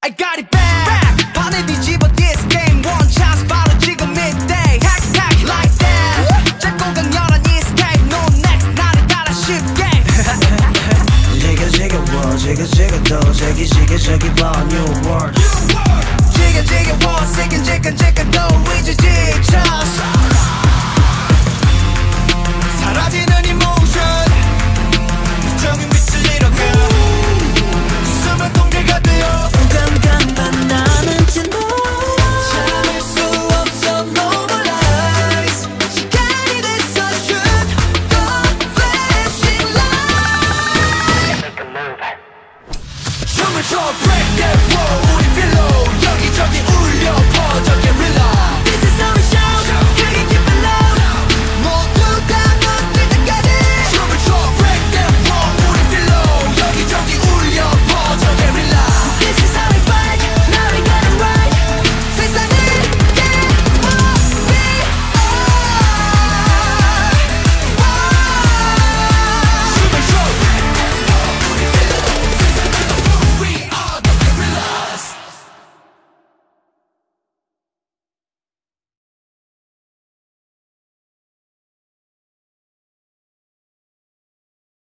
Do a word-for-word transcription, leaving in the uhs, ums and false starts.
I got it back. 판을 뒤집어 this game one chance 바로 지금 midday. Tack tack like that. 짧고 강렬한 escape no next 나를 따라 쉽게. 지겨 지겨워 지겨 지겨도 지기 지겨 지기 봐 new world. 지겨 지겨워 지긴 지끈 지끈 도 이제